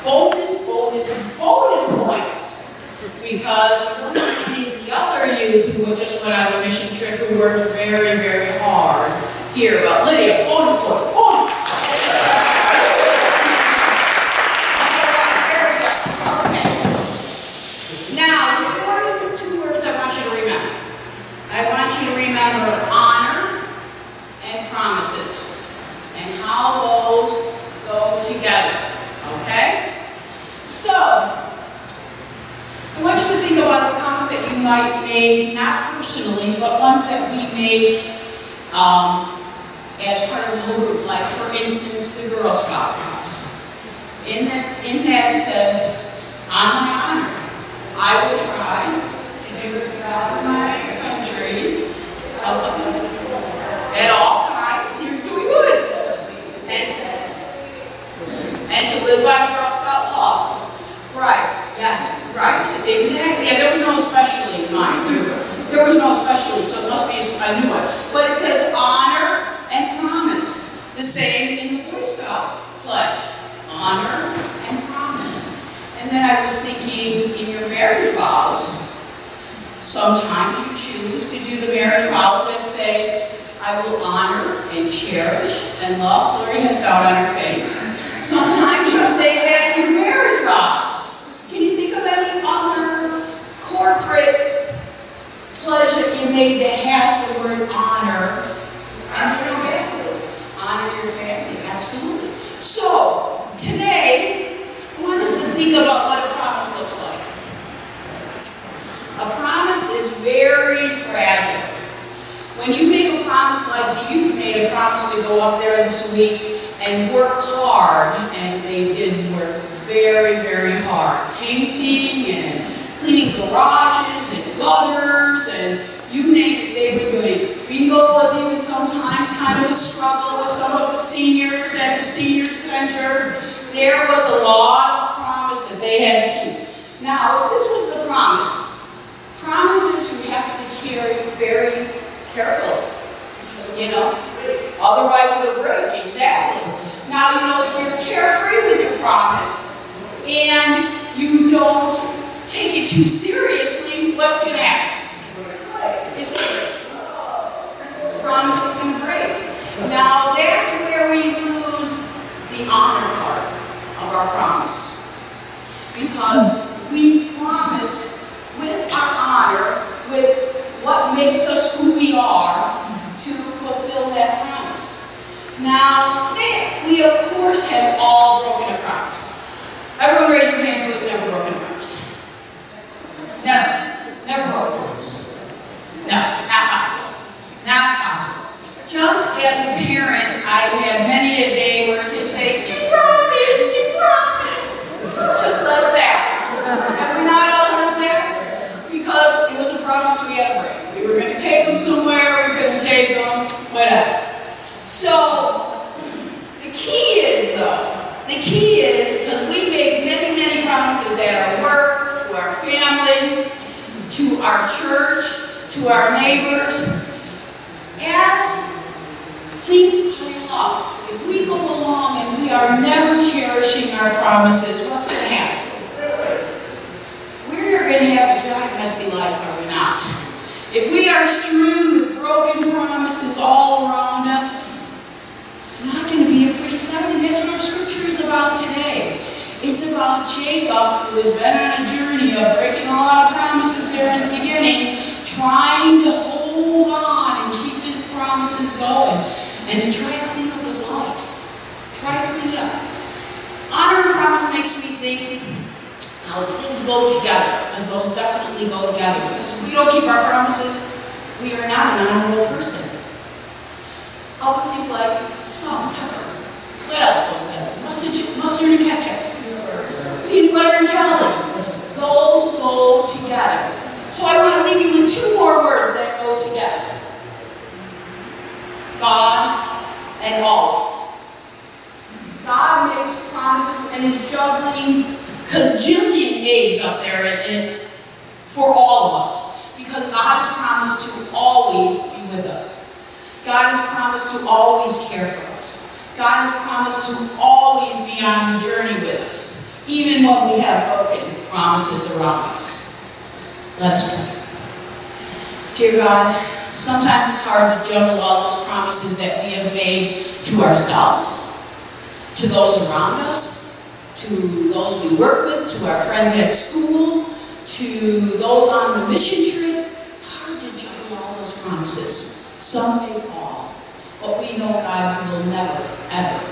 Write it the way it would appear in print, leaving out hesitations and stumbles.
bonus, bonus, bonus points. Because you weren't seeing the other youth who just went on a mission trip who worked very, very hard here. But Lydia, bonus points, bonus! Now, this morning, the 2 words I want you to remember. I want you to remember honor and promises, and how those go together, okay? So, I want you to think about a promise that you might make, not personally, but ones that we make as part of the whole group. Like, for instance, the Girl Scout promise. In that it says, on my honor, I will try to do the job of my country at all times. You're doing good. And to live by the Girl Scout law. Right, yes, right, exactly. Yeah, there was no especially in mine. There was no especially, so it must be a new one. But it says honor and promise. The same in the Boy Scout pledge. Honor and promise. And then I was thinking, in your marriage vows, sometimes you choose to do the marriage vows that say, I will honor and cherish and love. Gloria has doubt on her face. Sometimes you say that in your marriage vows. Can you think of any other corporate pledge that you made that has the word honor and promise? Honor your family, absolutely. So, today, I want us to think about what a promise looks like. A promise is very fragile. When you make a promise like the youth made a promise to go up there this week and work hard, and they did work very, very hard. Painting and cleaning garages and gutters and you name it, they were doing. Bingo was even sometimes kind of a struggle with some of the seniors at the senior center. There was a lot of promise that they had to keep. Now, if this was the promises you have to carry very carefully, you know, otherwise it'll break, exactly. Now, you know, if you're carefree with your promise and you don't take it too seriously, what's going to happen? It's going to break. The promise is going to break. Now, that's where we lose the honor part of our promise. Because we promise with our honor, with what makes us who we are, to fulfill that promise. Now, we of course have all broken a promise. Everyone raise your hand who has never broken a promise. Never broken a promise. No, not possible. Not possible. Just as a parent, I've had many a day where kids say, you promised. Just like that. Have we not all heard that? Because it was a promise we had to break. We were going to take them somewhere, we couldn't take them, whatever. So, the key is, because we make many, many promises at our work, to our family, to our church, to our neighbors. As things pile up, if we go along and we are never cherishing our promises, what's going to happen? We're going to have a giant messy life, are we not? If we are strewn with broken promises all around us, it's not going to be a pretty sight, and that's what our scripture is about today. It's about Jacob, who has been on a journey of breaking a lot of promises there in the beginning, trying to hold on and keep his promises going, and to try to clean up his life. Try to clean it up. Honor and promise makes me think how things go together, because those definitely go together. Because if we don't keep our promises, we are not an honorable person. Other things like salt and pepper. What else goes together? Mustard and ketchup. Peanut butter and jelly. Those go together. So I want to leave you with 2 more words that go together. God and always. God makes promises and is juggling cajillion eggs up there for all of us. Because God has promised to always be with us. God has promised to always care for us. God has promised to always be on the journey with us. even when we have broken promises around us. Let us pray. Dear God, sometimes it's hard to juggle all those promises that we have made to ourselves, to those around us, to those we work with, to our friends at school, to those on the mission trip. It's hard to juggle all those promises. Some may fall, but we know, God, you will never, ever